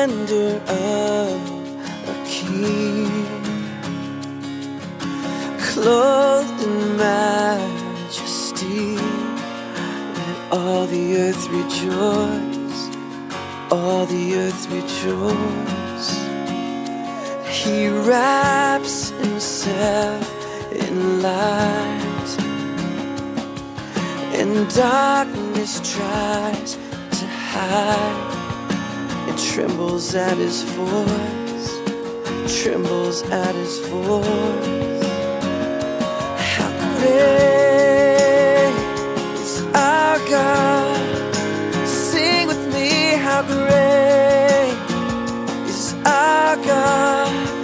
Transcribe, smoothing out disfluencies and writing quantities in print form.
splendor of a king, clothed in majesty. Let all the earth rejoice, all the earth rejoice. He wraps himself in light, and darkness tries to hide, and trembles at his voice, trembles at his voice. How great is our God? Sing with me, how great is our God?